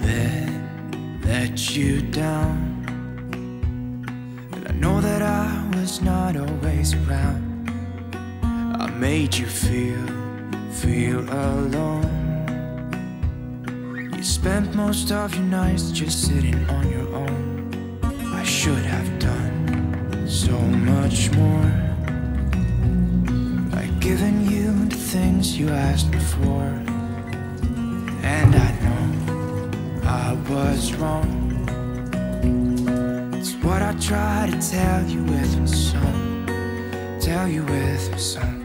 bed, let you down. And I know that I was not always around. I made you feel alone. You spent most of your nights just sitting on your own. I should have done so much more, like giving you the things you asked me for. And I know I was wrong. It's what I try to tell you with my song, tell you with my song.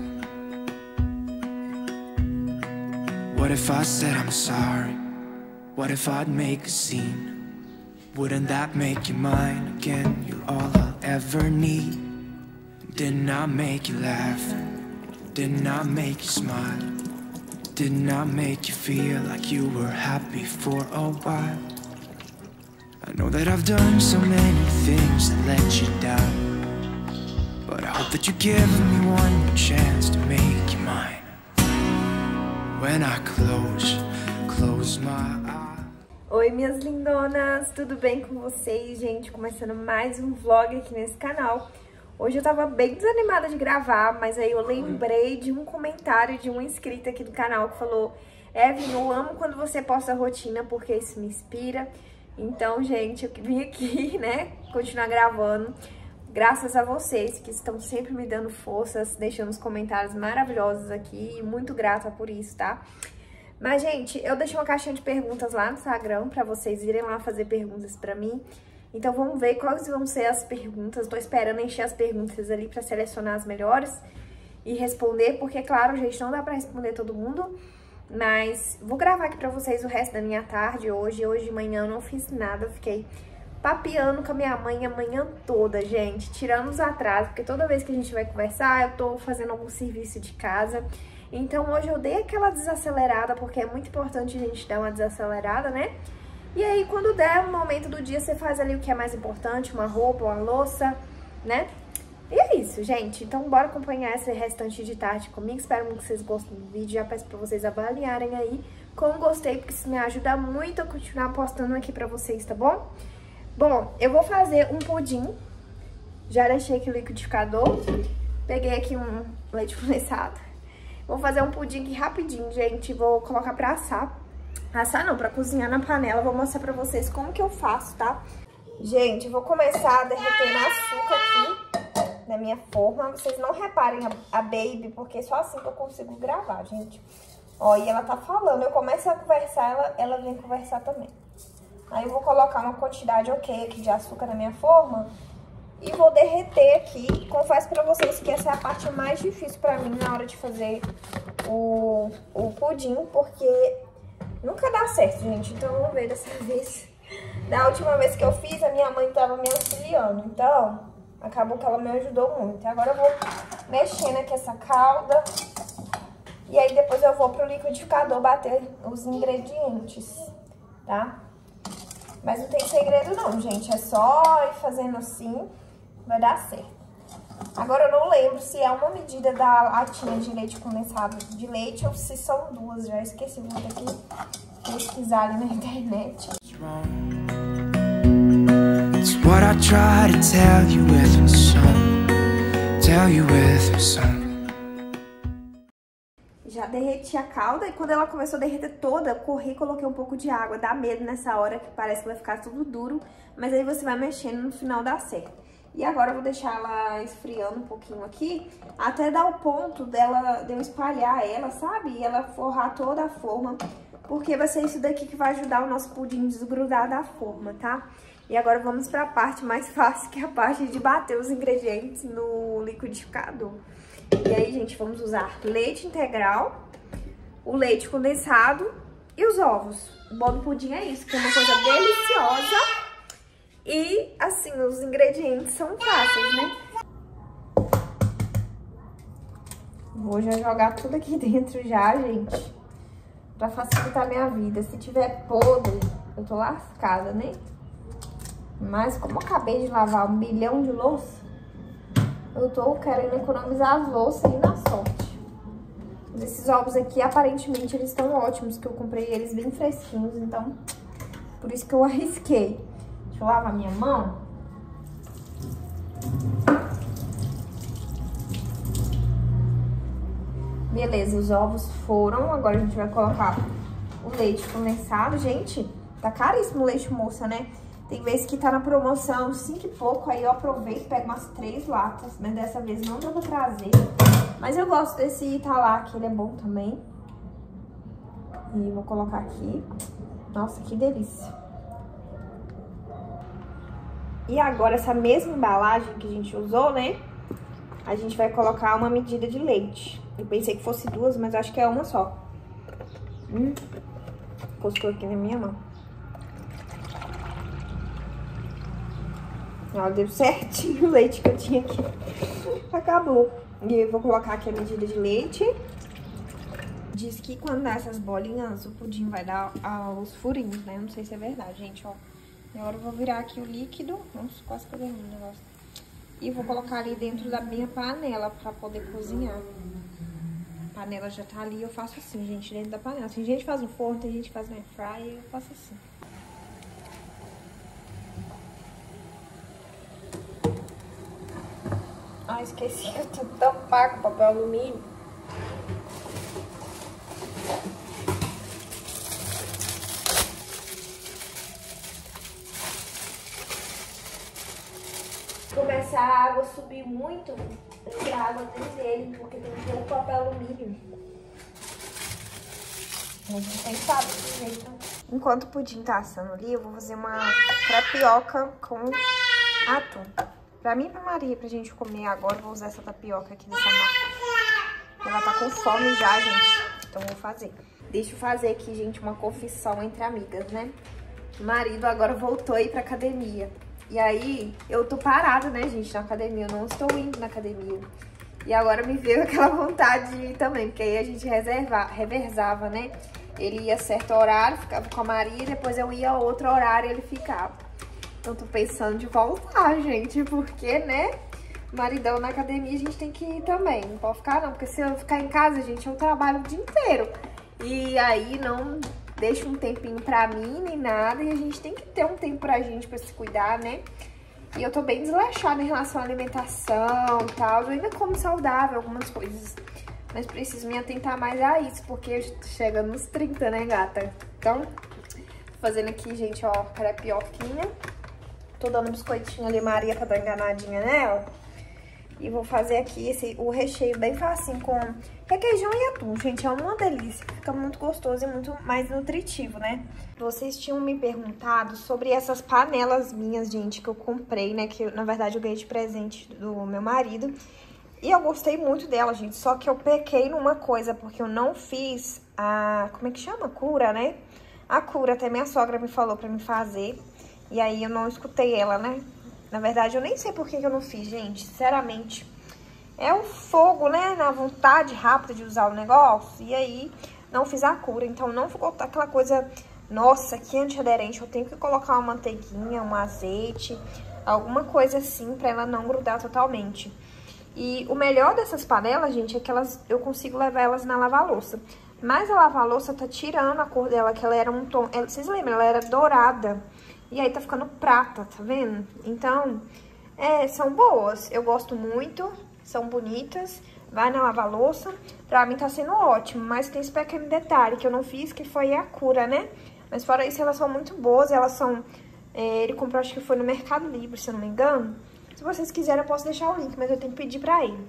What if I said I'm sorry? What if I'd make a scene? Wouldn't that make you mine again? You're all I'll ever need. Didn't I make you laugh? Didn't I make you smile? Didn't I make you feel like you were happy for a while? I know that I've done so many things that let you down, but I hope that you give me one more chance to make you mine. When I close my eyes. Oi, minhas lindonas, tudo bem com vocês, gente? Começando mais um vlog aqui nesse canal. Hoje eu tava bem desanimada de gravar, mas aí eu lembrei de um comentário de uma inscrita aqui do canal que falou: Evelyn, eu amo quando você posta rotina porque isso me inspira. Então, gente, eu vim aqui, né, continuar gravando. Graças a vocês que estão sempre me dando forças, deixando os comentários maravilhosos aqui. E muito grata por isso, tá? Mas, gente, eu deixei uma caixinha de perguntas lá no Instagram pra vocês irem lá fazer perguntas pra mim. Então, vamos ver quais vão ser as perguntas. Tô esperando encher as perguntas ali pra selecionar as melhores e responder. Porque, claro, gente, não dá pra responder todo mundo. Mas vou gravar aqui pra vocês o resto da minha tarde hoje. Hoje de manhã eu não fiz nada, fiquei papeando com a minha mãe a manhã toda, gente. Tirando os atrasos, porque toda vez que a gente vai conversar, eu tô fazendo algum serviço de casa. Então hoje eu dei aquela desacelerada, porque é muito importante a gente dar uma desacelerada, né? E aí quando der um momento do dia, você faz ali o que é mais importante, uma roupa, uma louça, né? E é isso, gente. Então bora acompanhar esse restante de tarde comigo. Espero muito que vocês gostem do vídeo. Já peço pra vocês avaliarem aí como gostei, porque isso me ajuda muito a continuar postando aqui pra vocês, tá bom? Bom, eu vou fazer um pudim. Já deixei aqui o liquidificador. Peguei aqui um leite condensado. Vou fazer um pudim aqui rapidinho, gente. Vou colocar pra assar. Assar não, pra cozinhar na panela. Vou mostrar pra vocês como que eu faço, tá? Gente, vou começar a derreter açúcar aqui na minha forma. Vocês não reparem a Baby, porque só assim que eu consigo gravar, gente. Ó, e ela tá falando. Eu começo a conversar, ela vem conversar também. Aí eu vou colocar uma quantidade ok aqui de açúcar na minha forma e vou derreter aqui. Confesso pra vocês que essa é a parte mais difícil pra mim na hora de fazer o pudim, porque nunca dá certo, gente. Então vamos ver dessa vez. Da última vez que eu fiz, a minha mãe tava me auxiliando, então acabou que ela me ajudou muito. Agora eu vou mexendo aqui essa calda e aí depois eu vou pro liquidificador bater os ingredientes, tá? Mas não tem segredo não, gente. É só ir fazendo assim, vai dar certo. Agora eu não lembro se é uma medida da latinha de leite condensado de leite ou se são duas. Já esqueci, vou ter que pesquisar ali na internet. It's what I try to tell you with my song, tell you with my song. Já derreti a calda e quando ela começou a derreter toda, eu corri e coloquei um pouco de água. Dá medo nessa hora que parece que vai ficar tudo duro, mas aí você vai mexendo, no final dá certo. E agora eu vou deixar ela esfriando um pouquinho aqui, até dar o ponto de eu espalhar ela, sabe? E ela forrar toda a forma, porque vai ser isso daqui que vai ajudar o nosso pudim a desgrudar da forma, tá? E agora vamos pra parte mais fácil, que é a parte de bater os ingredientes no liquidificador. E aí, gente, vamos usar leite integral, o leite condensado e os ovos. O bom do pudim é isso, que é uma coisa deliciosa e, assim, os ingredientes são fáceis, né? Vou já jogar tudo aqui dentro já, gente, pra facilitar a minha vida. Se tiver podre, eu tô lascada, né? Mas como eu acabei de lavar 1 bilhão de louça, eu tô querendo economizar as louças e na sorte. Esses ovos aqui, aparentemente, eles estão ótimos, que eu comprei eles bem fresquinhos, então Por isso que eu arrisquei. Deixa eu lavar minha mão. Beleza, os ovos foram. Agora a gente vai colocar o leite condensado. Gente, tá caríssimo o leite moça, né? Tem vezes que tá na promoção 5 e pouco, aí eu aproveito, pego umas 3 latas, mas dessa vez não dá pra trazer. Mas eu gosto desse Italac, ele é bom também. E vou colocar aqui. Nossa, que delícia. E agora essa mesma embalagem que a gente usou, né? A gente vai colocar uma medida de leite. Eu pensei que fosse 2, mas acho que é uma só. Encostou aqui na minha mão. Ela deu certinho o leite que eu tinha aqui. Acabou. E eu vou colocar aqui a medida de leite. Diz que quando dá essas bolinhas, o pudim vai dar os furinhos, né? Não sei se é verdade, gente, ó. E agora eu vou virar aqui o líquido. Nossa, quase que eu derrubei o negócio. E vou colocar ali dentro da minha panela pra poder cozinhar. A panela já tá ali, eu faço assim, gente, dentro da panela. Tem gente que faz no forno, tem gente que faz no air fryer, eu faço assim. Ah, esqueci, eu tenho que tampar com papel alumínio. Começar a água subir muito, a água dentro dele, porque tem que ter um papel alumínio. A gente tem que saber desse jeito. Enquanto o pudim tá assando ali, eu vou fazer uma tapioca com atum. Pra mim e pra Maria, pra gente comer agora, eu vou usar essa tapioca aqui dessa marca. Ela tá com fome já, gente. Então eu vou fazer. Deixa eu fazer aqui, gente, uma confissão entre amigas, né? O marido agora voltou aí pra academia. E aí, eu tô parada, né, gente, na academia. Eu não estou indo na academia. E agora me veio aquela vontade de ir também, porque aí a gente revezava, né? Ele ia certo horário, ficava com a Maria, depois eu ia a outro horário e ele ficava. Então, tô pensando de voltar, gente, porque, né, maridão na academia a gente tem que ir também. Não pode ficar, não, porque se eu ficar em casa, gente, eu trabalho o dia inteiro. E aí, não deixo um tempinho pra mim, nem nada, e a gente tem que ter um tempo pra gente, pra se cuidar, né? E eu tô bem desleixada em relação à alimentação e tal. Eu ainda como saudável algumas coisas, mas preciso me atentar mais a isso, porque chega nos 30, né, gata? Então, fazendo aqui, gente, ó, crepioquinha. Tô dando um biscoitinho ali, Maria, pra dar enganadinha nela. E vou fazer aqui o recheio bem facinho com requeijão e atum. Gente, é uma delícia. Fica muito gostoso e muito mais nutritivo, né? Vocês tinham me perguntado sobre essas panelas minhas, gente, que eu comprei, né? Que, na verdade, eu ganhei de presente do meu marido. E eu gostei muito dela, gente. Só que eu pequei numa coisa, porque eu não fiz a... Como é que chama? Cura, né? A cura, até minha sogra me falou pra me fazer. E aí eu não escutei ela, né? Na verdade, eu nem sei por que eu não fiz, gente. Sinceramente, é o fogo, né? Na vontade rápida de usar o negócio. E aí, não fiz a cura. Então, não ficou aquela coisa... Nossa, que antiaderente. Eu tenho que colocar uma manteiguinha, um azeite, alguma coisa assim pra ela não grudar totalmente. E o melhor dessas panelas, gente, é que eu consigo levar elas na lava-louça. Mas a lava-louça tá tirando a cor dela, que ela era um tom... Vocês lembram? Ela era dourada. E aí tá ficando prata, tá vendo? Então, são boas. Eu gosto muito, são bonitas. Vai na lava-louça. Pra mim tá sendo ótimo, mas tem esse pequeno detalhe que eu não fiz, que foi a cura, né? Mas fora isso, elas são muito boas. Elas são... ele comprou, acho que foi no Mercado Livre, se eu não me engano. Se vocês quiserem, eu posso deixar o link, mas eu tenho que pedir pra ele.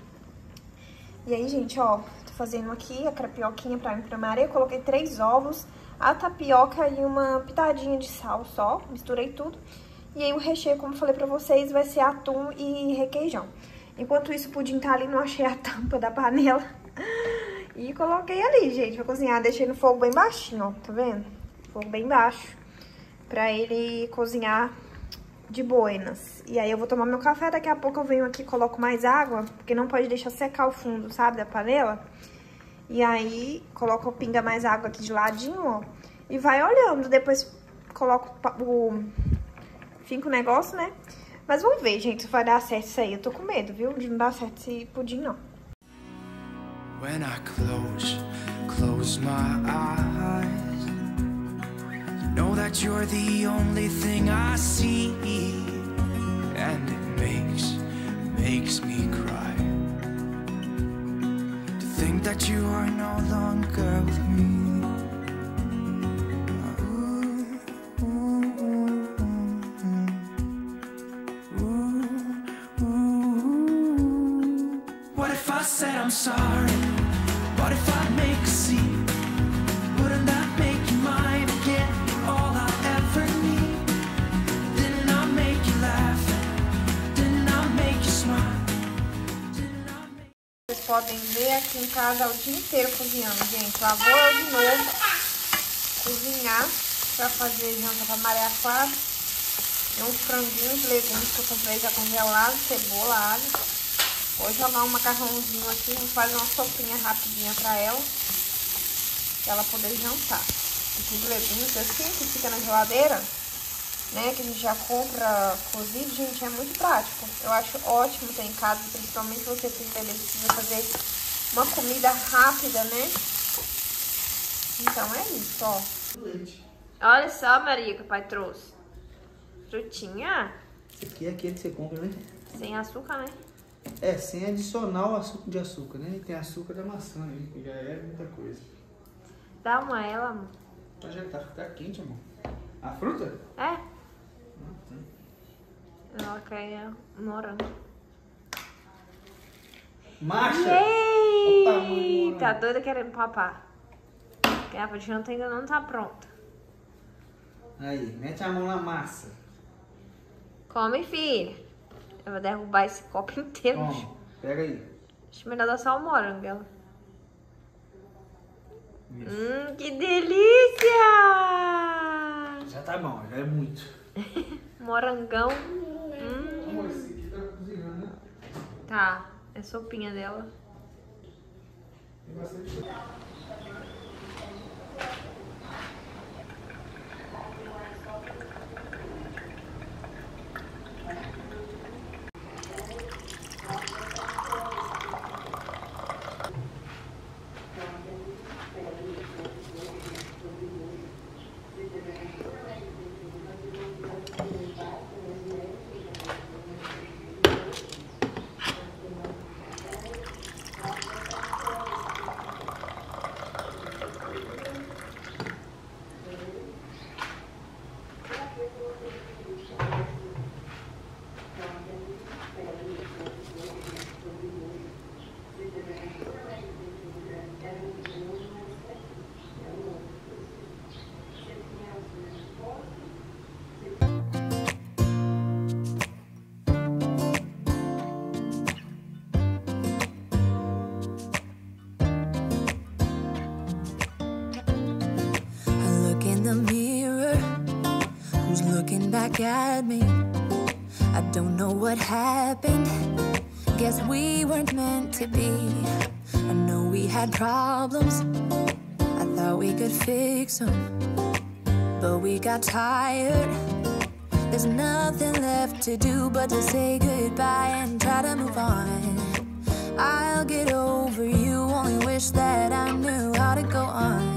E aí, gente, ó, tô fazendo aqui a crepioquinha pra mim e pra Maria. Eu coloquei 3 ovos, a tapioca e uma pitadinha de sal só. Misturei tudo. E aí o recheio, como eu falei pra vocês, vai ser atum e requeijão. Enquanto isso, o pudim tá ali, não achei a tampa da panela. E coloquei ali, gente, pra cozinhar. Deixei no fogo bem baixinho, ó, tá vendo? Fogo bem baixo. Pra ele cozinhar de buenas. E aí eu vou tomar meu café, daqui a pouco eu venho aqui e coloco mais água, porque não pode deixar secar o fundo, sabe, da panela. E aí coloco, pinga mais água aqui de ladinho, ó, e vai olhando, depois coloco finco o negócio, né? Mas vamos ver, gente, se vai dar certo isso aí. Eu tô com medo, viu, de não dar certo esse pudim, não. When I close my eyes, Know that you're the only thing I see, and it makes me cry to think that you are no longer with me. What if I said I'm sorry? What if I make a scene? Wouldn't that make you mine again? All I'll ever need. Didn't I make you laugh? Didn't I make you smile? Didn't I make... Vocês podem ver aqui em casa o dia inteiro cozinhando, gente. Lá vou eu de novo cozinhar pra fazer janta pra Maria Clara. Tem uns franguinhos de legumes que eu comprei já congelado, cebola, alho. Vou jogar um macarrãozinho aqui, vou fazer uma sopinha rapidinha pra ela poder jantar. Esse de legumes assim, que fica na geladeira, né, que a gente já compra cozido, gente, é muito prático. Eu acho ótimo ter em casa, principalmente você que precisa fazer uma comida rápida, né? Então é isso, ó. Olha só, Maria, que o pai trouxe. Frutinha. Esse aqui é aquele que você compra, né? Sem açúcar, né? É, sem adicionar o açúcar de açúcar, né? E tem açúcar da maçã aí, que já é muita coisa. Dá uma a ela, amor. Mas já tá quente, amor. A fruta? É? Tá. Ela quer morango. Marcha! Olha o tamanho do Ei, morango. tá doida querendo papar. Porque a janta ainda não tá pronta. Aí, mete a mão na massa. Come, filha. Eu vou derrubar esse copo inteiro. Toma, pega aí. Acho melhor dar só o morango, ela. Que delícia! Já tá bom, já é muito. Morangão. Amor, esse aqui tá cozinhando, né? Tá, é sopinha dela. Tem bastante. Back at me. I don't know what happened. Guess we weren't meant to be. I know we had problems. I thought we could fix them, but we got tired. There's nothing left to do but to say goodbye and try to move on. I'll get over you, only wish that I knew how to go on.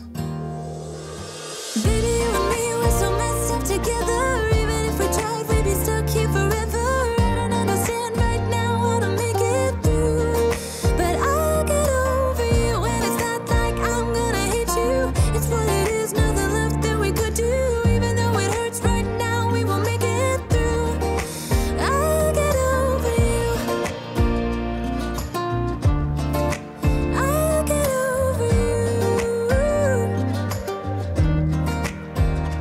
Baby, you and me, we're so messed up together. Even if we tried, we'd be stuck here forever. I don't understand right now how to make it through, but I'll get over you, and it's not like I'm gonna hate you. It's what it is, nothing left that we could do. Even though it hurts right now, we will make it through. I'll get over you. I'll get over you.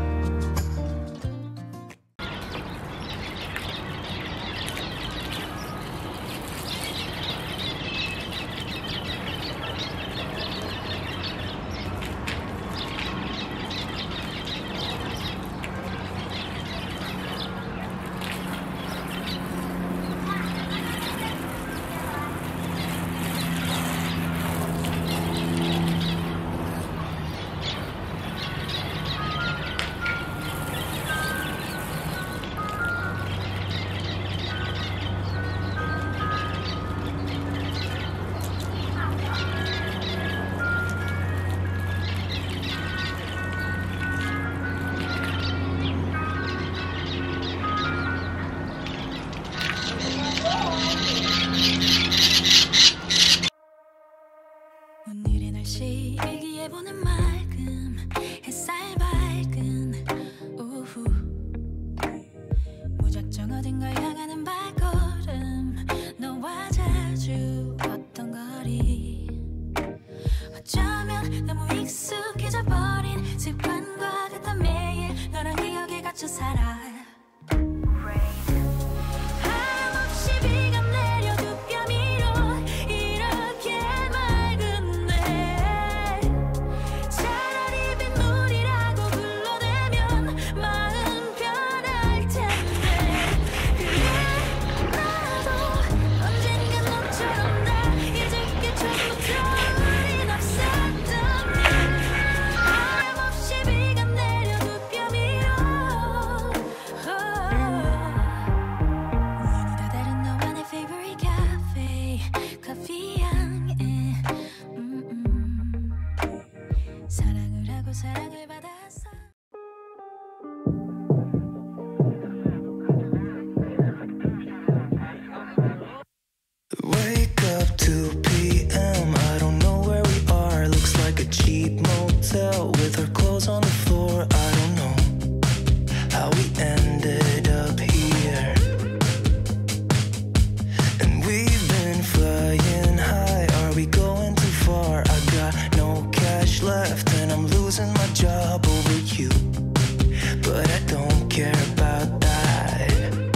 갇혀 살아. 하염없이 비가 내려 두 뺨 위로 이렇게 맑은데 차라리 빗물이라고 불러대면 마음 편할 텐데. 그래 나도 언젠가 너처럼 날 잊을 게 처음부터 우린 없었던 하염없이 비가 내려 두 뺨 위로 우연히 다 다른 너와 내 favorite cafe 커피 향에 사랑을 하고 사랑을 받았어. Wake up 2 p.m. I don't know where we are. Looks like a cheap motel with our clothes on the floor. I don't know how we ended up here. And we've been flying high. Are we going too far? I got no cash left and I'm losing my job over you. But I don't care about that.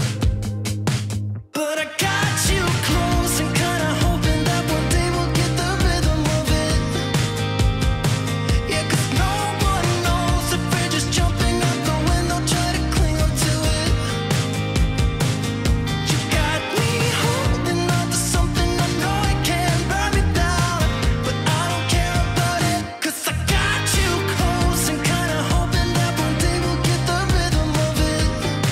But I got you close and kinda hoping that one day we'll get the rhythm of it. Yeah, 'cause no one knows if we're just jumping out the window, try to cling on to it. You got me holding on to something I know it can burn me down, but I don't care about it. 'Cause I got you close and kinda hoping that one day we'll get the rhythm of it.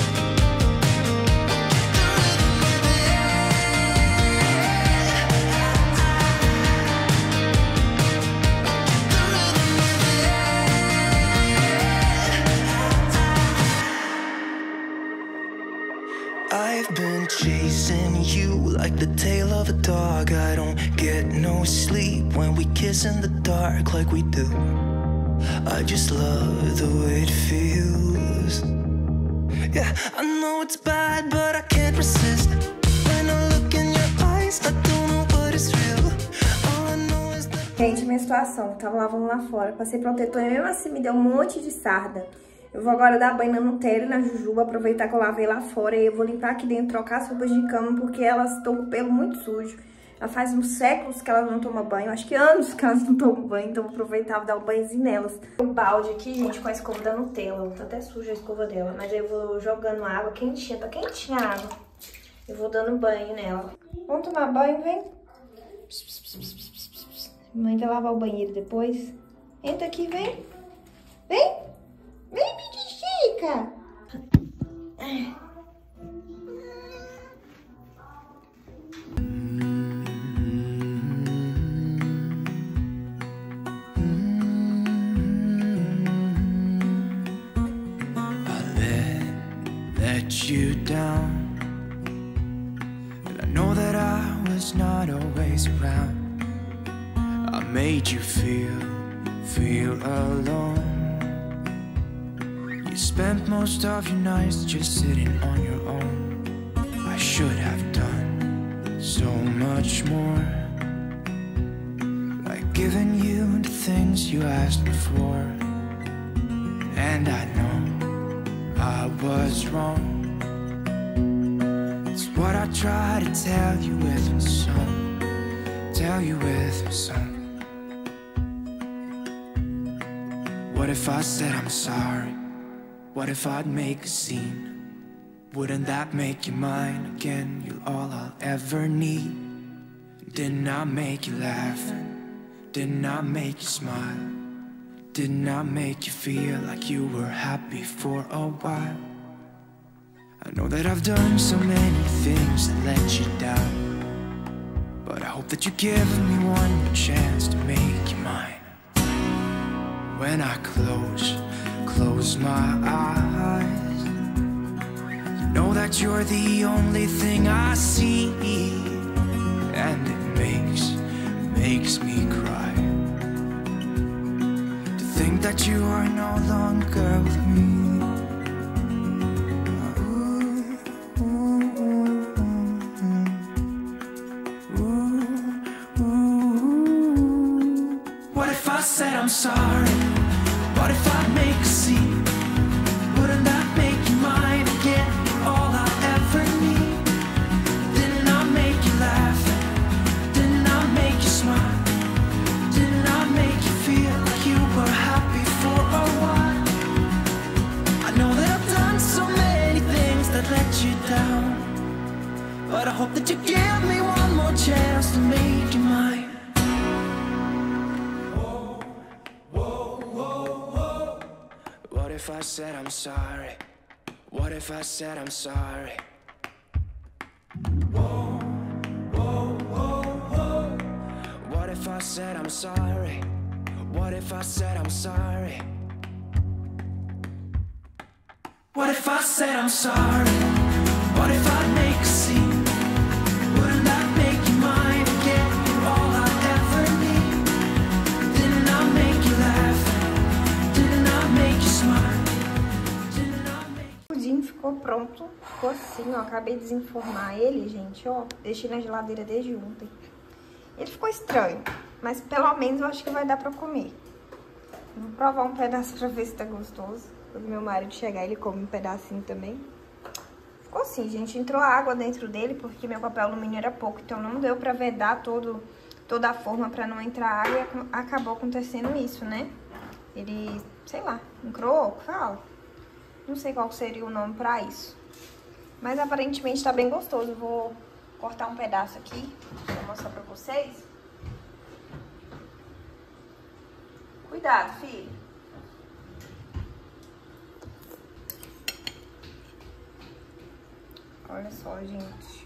I've been chasing you like the tail of a dog. I don't get no sleep when we kiss in the dark like we do. I just love the way it feels. Yeah, I know it's bad, but I can't resist. When I look in your eyes, I don't know what is real. All I know is that... Gente, minha situação, tava lavando lá fora, passei protetor e mesmo assim me deu um monte de sarda. Eu vou agora dar banho na Nutella e na Jujuba, aproveitar que eu lavei lá fora e eu vou limpar aqui dentro, trocar as roupas de cama, porque elas estão com o pelo muito sujo. Já faz uns séculos que elas não tomam banho, acho que anos que elas não tomam banho, então vou aproveitar e dar um banhozinho nelas. O balde aqui, gente, com a escova da Nutella, tá até suja a escova dela, mas aí eu vou jogando água quentinha, tá quentinha a água. Eu vou dando banho nela. Vamos tomar banho, vem? Mãe vai lavar o banheiro depois. Entra aqui, vem. Vem. Vem, Chica. Let you down, and I know that I was not always around. I made you feel alone. You spent most of your nights just sitting on your own. I should have done so much more, like giving you the things you asked me for. And I know I was wrong. It's what I try to tell you with my song. Tell you with my song. What if I said I'm sorry? What if I'd make a scene? Wouldn't that make you mine again? You're all I'll ever need. Didn't I make you laugh? Didn't I make you smile? Didn't I make you feel like you were happy for a while? I know that I've done so many things that let you down, but I hope that you give me one more chance to make you mine. When I close my eyes, you know that you're the only thing I see, and it makes me cry to think that you are no longer with me. What if I said I'm sorry? What if I make a scene? Wouldn't that make you if I said I'm sorry? What if I said I'm sorry? Whoa, whoa, whoa, whoa. What if I said I'm sorry? What if I said I'm sorry? What if I said I'm sorry? What if I'd make a scene? Wouldn't that make you mine again? You're all I ever need. Didn't I make you laugh? Didn't I make you smile? Didn't I make... O pudim ficou pronto, ficou assim, ó. Acabei de desenformar ele, gente, ó. Deixei na geladeira desde ontem. Ele ficou estranho, mas pelo menos eu acho que vai dar pra comer. Vou provar um pedaço pra ver se tá gostoso. Quando meu marido chegar, ele come um pedacinho também. Ficou assim, gente. Entrou água dentro dele, porque meu papel alumínio era pouco. Então não deu pra vedar toda a forma pra não entrar água. E acabou acontecendo isso, né? Ele, sei lá, encroou, fala. Não sei qual seria o nome pra isso. Mas aparentemente tá bem gostoso. Eu vou cortar um pedaço aqui pra mostrar pra vocês. Cuidado, filho. Olha só, gente.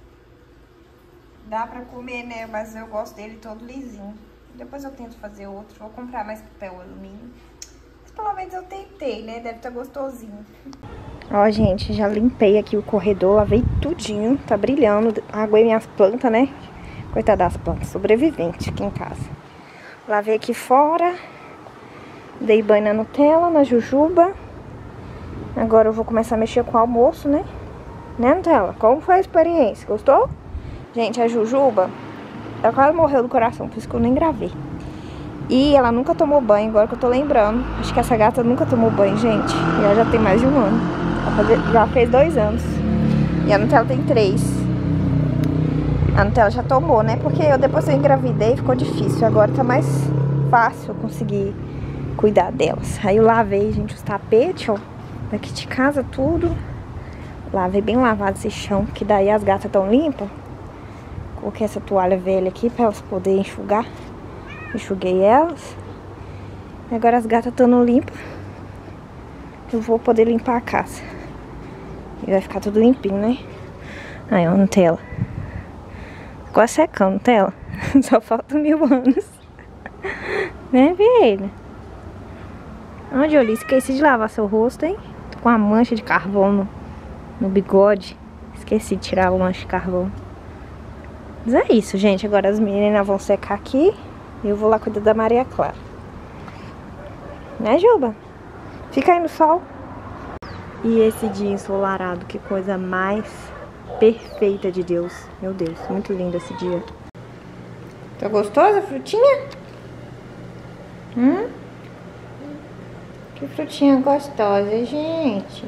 Dá pra comer, né? Mas eu gosto dele todo lisinho. Depois eu tento fazer outro. Vou comprar mais papel alumínio. Mas pelo menos eu tentei, né? Deve estar gostosinho. Ó, gente, já limpei aqui o corredor. Lavei tudinho. Tá brilhando. Aguei minhas plantas, né? Coitada das plantas. Sobrevivente aqui em casa. Lavei aqui fora. Dei banho na Nutella, na Jujuba. Agora eu vou começar a mexer com o almoço, né? Né, Nutella? Como foi a experiência? Gostou? Gente, a Jujuba, ela quase morreu do coração, por isso que eu nem gravei. E ela nunca tomou banho, agora que eu tô lembrando. Acho que essa gata nunca tomou banho, gente. E ela já tem mais de 1 ano. Já fez 2 anos. E a Nutella tem 3. A Nutella já tomou, né? Porque depois eu engravidei, ficou difícil. Agora tá mais fácil eu conseguir cuidar delas. Aí eu lavei, gente, os tapetes, ó. Daqui de casa, tudo. Lavei bem lavado esse chão, que daí as gatas estão limpas. Coloquei essa toalha velha aqui pra elas poderem enxugar. Enxuguei elas. E agora as gatas estão limpas. Eu vou poder limpar a casa. E vai ficar tudo limpinho, né? Aí, ó, Nutella. Quase secando, Nutella. Só falta 1000 anos. Né, filha? Onde eu li? Esqueci de lavar seu rosto, hein? Tô com uma mancha de carvão no bigode. Esqueci de tirar a mancha de carvão. Mas é isso, gente. Agora as meninas vão secar aqui. E eu vou lá cuidar da Maria Clara. Né, Juba? Fica aí no sol. E esse dia ensolarado, que coisa mais perfeita de Deus. Meu Deus, muito lindo esse dia. Tá gostosa a frutinha? Que frutinha gostosa, gente.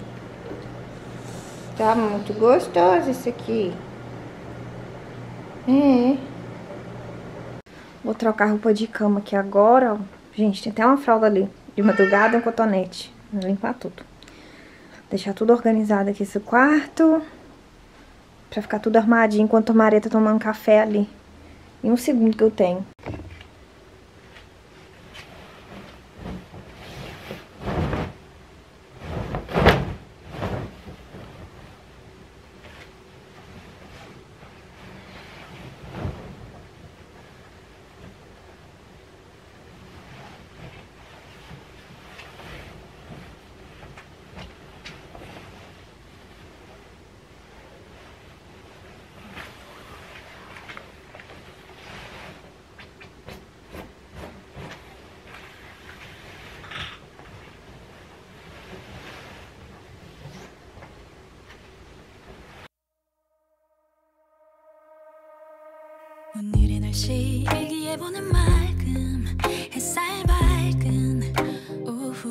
Tá muito gostoso isso aqui. É. Vou trocar roupa de cama aqui agora, ó. Gente, tem até uma fralda ali. De madrugada, um cotonete. Vou limpar tudo. Deixar tudo organizado aqui esse quarto. Pra ficar tudo armadinho enquanto a Maria tá tomando café ali. Em 1 segundo que eu tenho. 오늘의 날씨 일기예보는 맑음 햇살 밝은 오후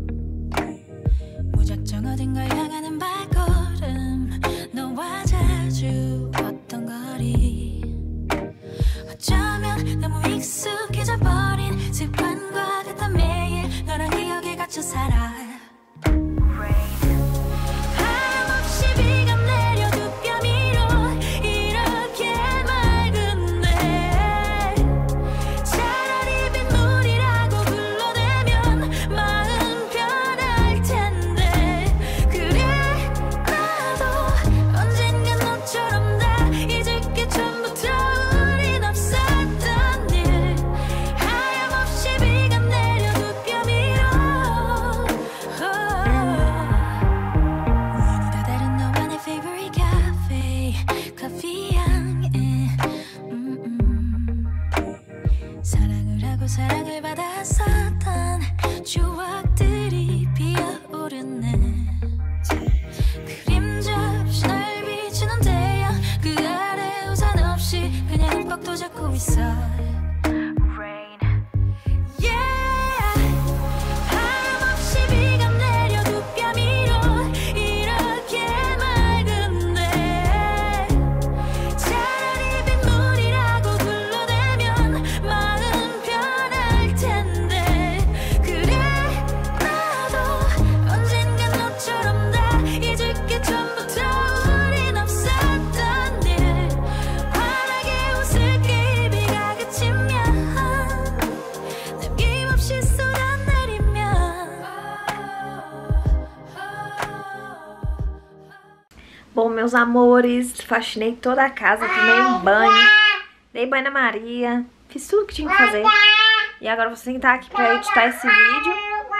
무작정 어딘가 향하는 발걸음 너와 자주 걷던 거리 어쩌면 너무 익숙해져 버린 습관과 같던 매일 너랑 기억에 갇혀 살아 side. Rain, yeah. 하염없이 비가 내려 두 뺨이로 이렇게 맑은데 차라리 빗물이라고 둘러대면 마음 편할 텐데. 그래 나도 언젠간 너처럼 다 잊을게 전부터 우린 없었던 일. 환하게 웃을게 이 비가 그치면 남김없이 쏟아내리면. Bom, meus amores, faxinei toda a casa, tomei um banho, dei banho na Maria, fiz tudo que tinha que fazer. E agora eu vou sentar aqui pra editar esse vídeo.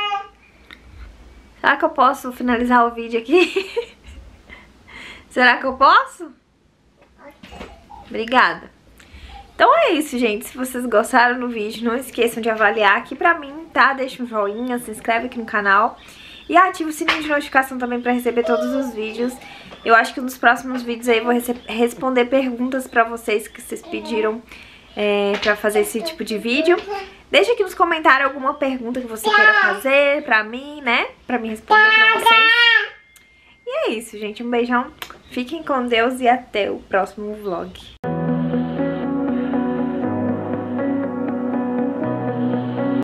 Será que eu posso finalizar o vídeo aqui? Será que eu posso? Obrigada. Então é isso, gente. Se vocês gostaram do vídeo, não esqueçam de avaliar aqui pra mim, tá? Deixa um joinha, se inscreve aqui no canal. E ativa o sininho de notificação também pra receber todos os vídeos. Eu acho que nos próximos vídeos aí eu vou responder perguntas pra vocês que vocês pediram pra fazer esse tipo de vídeo. Deixa aqui nos comentários alguma pergunta que você queira fazer pra mim, né? Pra mim responder pra vocês. E é isso, gente. Um beijão. Fiquem com Deus e até o próximo vlog.